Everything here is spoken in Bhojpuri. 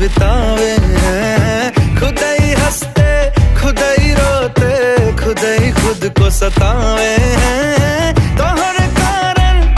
बितावे हैं। खुद ही हंसते खुद ही रोते खुद ही खुद को सतावे हैं।